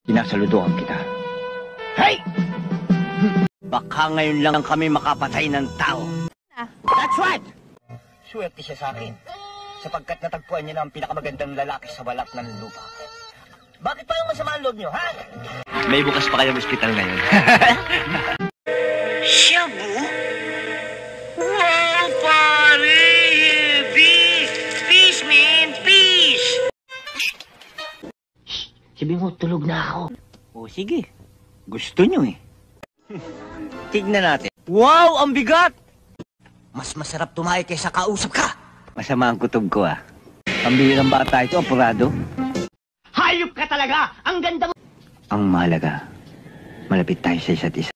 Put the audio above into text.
Sinasaludohan kita. Hey! Baka ngayon lang kami makapatay ng tao. That's right! Swerte siya sa akin. Sapagkat natagpuan niya na ang pinakamagandang lalaki sa balak ng lupa. Bakit parang masama ang loob niyo, ha? May bukas pa kayong ospital ngayon. Shabu? Wow, pare! Peace, man! Peace! Sabi mo, tulog na ako. O, sige. Gusto nyo eh. Tignan natin. Wow, ang bigat! Mas masarap tumayo kaysa kausap ka. Masama ang kutob ko ah. Pambihirang bata ito, apurado. Hayop ka talaga! Ang ganda mo! Ang mahalaga, malapit tayo sa isa't isa.